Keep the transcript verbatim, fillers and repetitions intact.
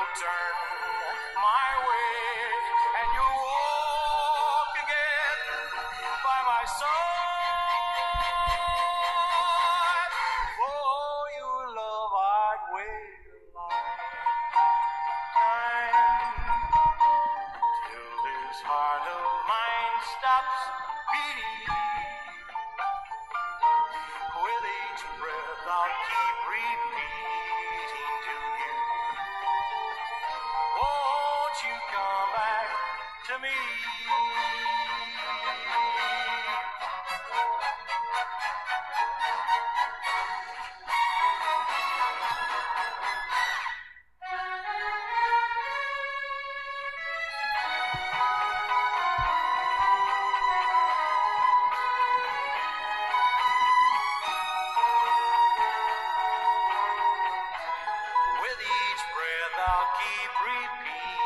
will turn my way, and you'll walk again by my side. For your love I'd wait a lifetime, till this heart of mine stops beating. With each breath I'll keep repeating to you, won't you come back to me? With each breath I'll keep repeating